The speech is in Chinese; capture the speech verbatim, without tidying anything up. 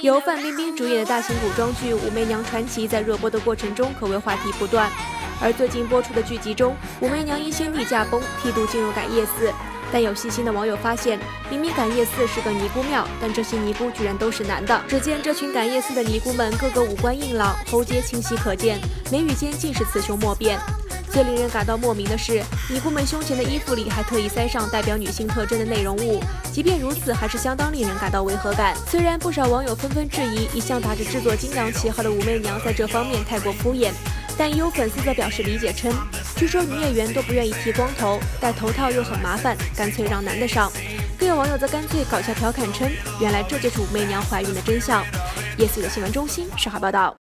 由范冰冰主演的大型古装剧《武媚娘传奇》在热播的过程中可谓话题不断。而最近播出的剧集中，武媚娘因先帝驾崩，剃度进入感业寺。但有细心的网友发现，明明感业寺是个尼姑庙，但这些尼姑居然都是男的。只见这群感业寺的尼姑们个个五官硬朗，喉结清晰可见，眉宇间尽是雌雄莫辨。最令人感到莫名的是，尼姑们胸前的衣服里还特意塞上代表女性特征的内容物，即便如此，还是相当令人感到违和感。虽然不少网友纷纷质疑一向打着制作精良旗号的武媚娘在这方面太过敷衍，但也有粉丝则表示理解称，据说女演员都不愿意剃光头，戴头套又很麻烦，干脆让男的上。更有网友则干脆搞笑调侃称，原来这就是武媚娘怀孕的真相。夜色的新闻中心上海报道。